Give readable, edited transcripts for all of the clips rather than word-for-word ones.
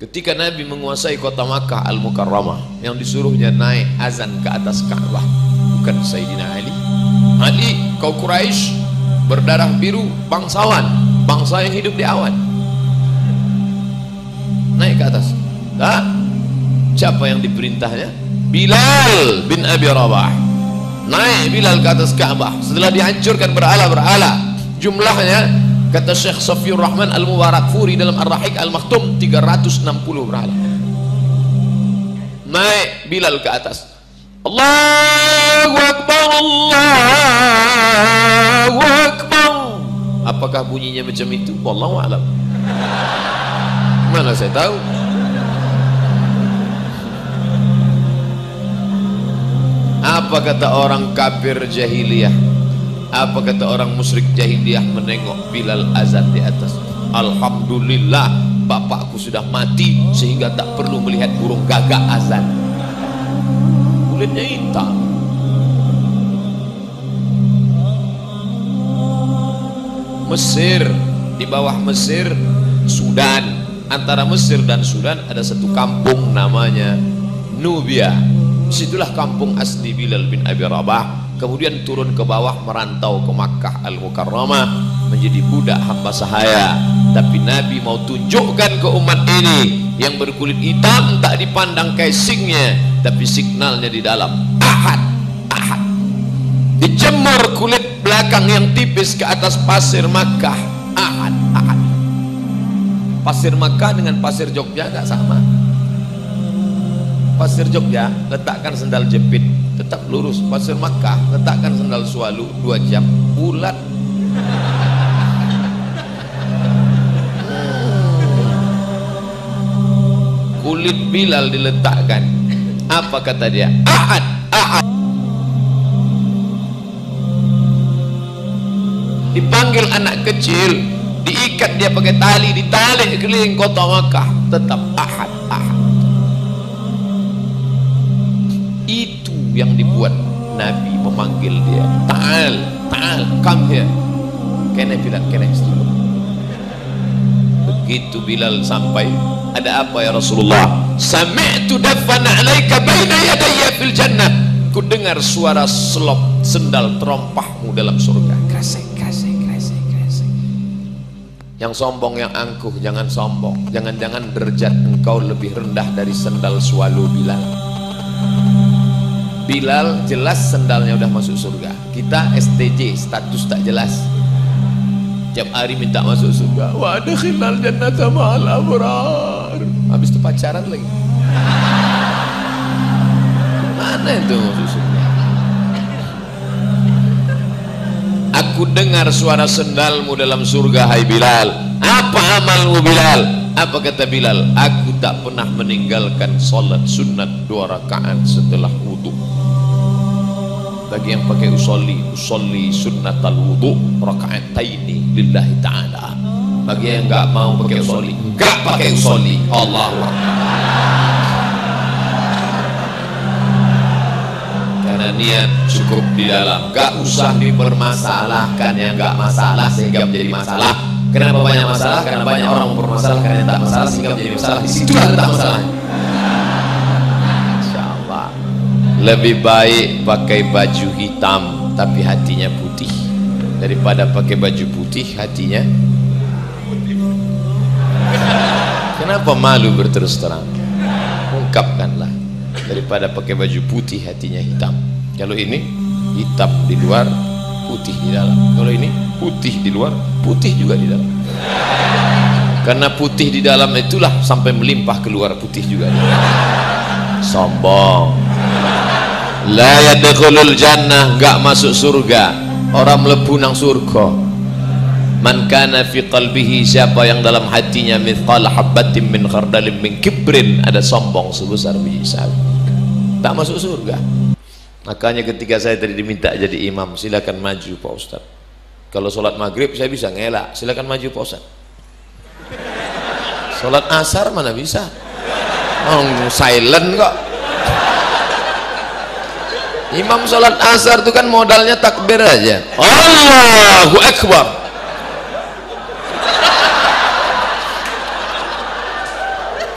Ketika Nabi menguasai kota Makkah Al-Mukarramah, yang disuruhnya naik azan ke atas Ka'bah bukan Sayyidina Ali. Ali, kau Quraisy berdarah biru, bangsawan, bangsa yang hidup di awan, naik ke atas. Nah, siapa yang diperintahnya? Bilal bin Abi Rabah. Naik Bilal ke atas Ka'bah setelah dihancurkan berhala-berhala. Jumlahnya kata Syekh Safiur Rahman Al-Mubarakfuri dalam Ar-Rahiq Al-Maktum 360 berhala. Naik Bilal ke atas. Allahu Akbar, Allahu Akbar. Apakah bunyinya macam itu? Wallahu a'lam. Mana saya tahu. Apa kata orang kafir jahiliyah? Apa kata orang musyrik jahiliyah menengok Bilal azan di atas? Alhamdulillah, bapakku sudah mati sehingga tak perlu melihat burung gagak azan. Kulitnya hitam. Mesir, di bawah Mesir Sudan. Antara Mesir dan Sudan ada satu kampung namanya Nubia. Situlah kampung asli Bilal bin Abi Rabah. Kemudian turun ke bawah, merantau ke Makkah Al-Mukarramah, menjadi budak hamba sahaya. Tapi Nabi mau tunjukkan ke umat ini, yang berkulit hitam tak dipandang casingnya, tapi signalnya di dalam. Ahad, ahad. Dijemur kulit belakang yang tipis ke atas pasir Makkah. Ahad, ahad. Pasir Makkah dengan pasir Jogja gak sama. Pasir Jogja letakkan sendal jepit tetap lurus. Pasir Makkah letakkan sendal sualu 2 jam bulat. Kulit Bilal diletakkan. Apa kata dia? Ahad, ahad. Dipanggil anak kecil, diikat dia pakai tali, ditali keliling kota Makkah, tetap ahad, ahad. Itu yang dibuat Nabi memanggil dia. Ta'al, ta'al, come here. Kene Bilal, kene. Begitu Bilal sampai, ada apa ya Rasulullah? Sami'tu dafan 'alaika baina yadayya fil jannah. Ku dengar suara selop sendal terompahmu dalam surga. Kresek, kresek, kresek, kresek. Yang sombong, yang angkuh, jangan sombong. Jangan-jangan derajat engkau lebih rendah dari sendal sualu Bilal. Bilal jelas sendalnya udah masuk surga. Kita STJ, status tak jelas. Tiap hari minta masuk surga. Wa adkhilnal jannata ma'al abrar. Habis itu pacaran lagi. Mana itu masuk surga? Aku dengar suara sendalmu dalam surga, hai Bilal. Apa amalmu Bilal? Apa kata Bilal? Aku tak pernah meninggalkan salat sunat 2 rakaat setelah wudu. Bagi yang pakai usolli sunnatal wudu raka'ataini lillahi ta'ala. Bagi yang enggak mau pakai usolli, enggak pakai usolli. Allahu Akbar. Karena niat cukup di dalam, enggak usah dipermasalahkan yang enggak masalah sehingga menjadi masalah. Kenapa banyak masalah? Karena banyak orang mempermasalahkan yang tak masalah sehingga menjadi masalah. Di situ letak masalahnya. Insyaallah. Lebih baik pakai baju hitam tapi hatinya putih daripada pakai baju putih hatinya. Kenapa malu berterus terang? Ungkapkanlah. Daripada pakai baju putih hatinya hitam. Kalau ini hitam di luar, putih di dalam. Kalau ini putih di luar, putih juga di dalam. Karena putih di dalam itulah sampai melimpah keluar putih juga. Sombong. La yadkhulul jannah, enggak masuk surga. Orang mlebu nang surga. Man kana fi qalbihi, siapa yang dalam hatinya mithqal habatin min khardalin min kibrin, ada sombong sebesar biji sawi, tak masuk surga. Makanya ketika saya tadi diminta jadi imam, silakan maju Pak Ustaz. Kalau sholat maghrib saya bisa ngelak, silakan maju Pak Ustaz. Sholat asar mana bisa? Oh, silent kok. Imam sholat asar itu kan modalnya takbir aja. Allahu Akbar.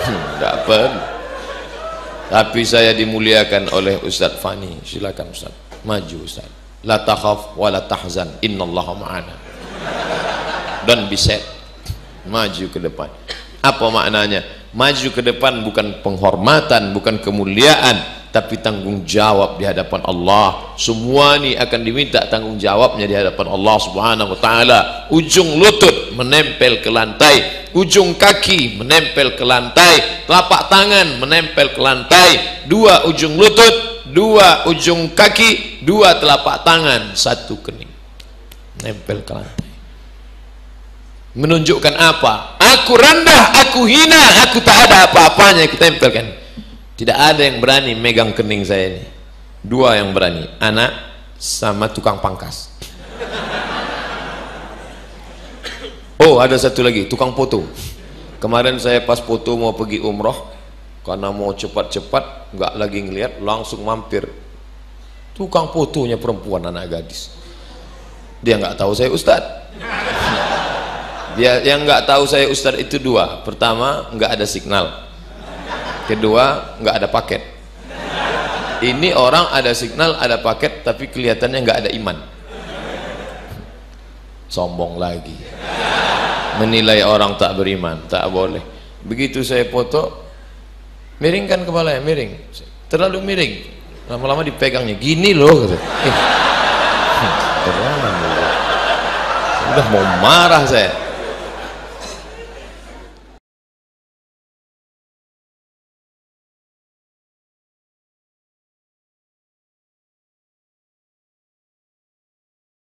Tidak perlu. Tapi saya dimuliakan oleh Ustadz Fani. Silakan Ustadz, maju Ustadz. La takhaf wa la tahzan, innallaha ma'ana. Don't be sad. Maju ke depan. Apa maknanya? Maju ke depan bukan penghormatan, bukan kemuliaan, tapi tanggung jawab di hadapan Allah. Semua ini akan diminta tanggung jawabnya di hadapan Allah Subhanahu wa taala. Ujung lutut menempel ke lantai, ujung kaki menempel ke lantai, telapak tangan menempel ke lantai, dua ujung lutut, dua ujung kaki, dua telapak tangan, satu kening, nempel ke lantai. Menunjukkan apa? Aku rendah, aku hina, aku tak ada apa-apanya, kita tempelkan. Tidak ada yang berani megang kening saya ini. Dua yang berani, anak sama tukang pangkas. Oh, ada satu lagi, tukang foto. Kemarin saya pas foto mau pergi umroh, karena mau cepat-cepat, nggak lagi ngelihat, langsung mampir. Tukang fotonya perempuan, anak gadis. Dia nggak tahu saya ustadz. Dia yang nggak tahu saya ustadz itu dua. Pertama, nggak ada signal. Kedua, nggak ada paket. Ini orang ada signal, ada paket, tapi kelihatannya nggak ada iman. Sombong lagi. Menilai orang tak beriman, tak boleh. Begitu saya foto, miringkan kepalanya, miring, terlalu miring. Lama-lama dipegangnya, gini loh. Udah mau marah saya.